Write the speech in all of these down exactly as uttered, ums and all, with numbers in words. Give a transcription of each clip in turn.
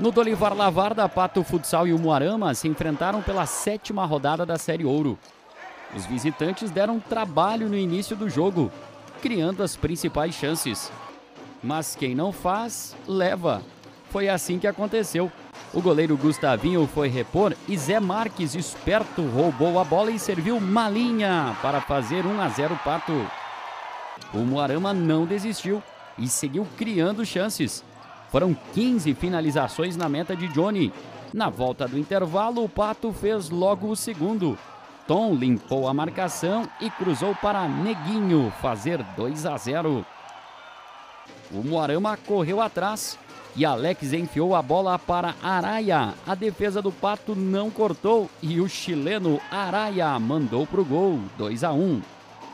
No Dolivar Lavarda, Pato Futsal e Umuarama se enfrentaram pela sétima rodada da Série Ouro. Os visitantes deram trabalho no início do jogo, criando as principais chances. Mas quem não faz, leva. Foi assim que aconteceu. O goleiro Gustavinho foi repor e Zé Marques, esperto, roubou a bola e serviu malinha para fazer um a zero Pato. O Umuarama não desistiu e seguiu criando chances. Foram quinze finalizações na meta de Johnny. Na volta do intervalo, o Pato fez logo o segundo. Tom limpou a marcação e cruzou para Neguinho fazer dois a zero. O Umuarama correu atrás e Alex enfiou a bola para Araia. A defesa do Pato não cortou e o chileno Araia mandou para o gol, dois a um.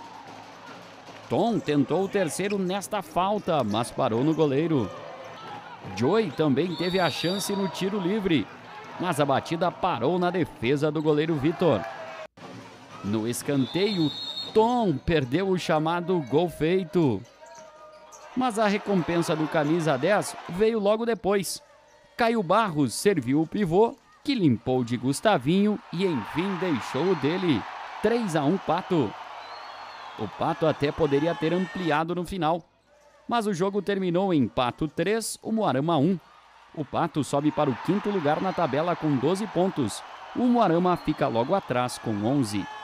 Tom tentou o terceiro nesta falta, mas parou no goleiro. Joey também teve a chance no tiro livre, mas a batida parou na defesa do goleiro Vitor. No escanteio, Tom perdeu o chamado gol feito. Mas a recompensa do camisa dez veio logo depois. Caio Barros serviu o pivô, que limpou de Gustavinho e enfim deixou o dele. três a um Pato. O Pato até poderia ter ampliado no final, mas o jogo terminou em Pato três, Umuarama um. O Pato sobe para o quinto lugar na tabela com doze pontos. O Umuarama fica logo atrás com onze.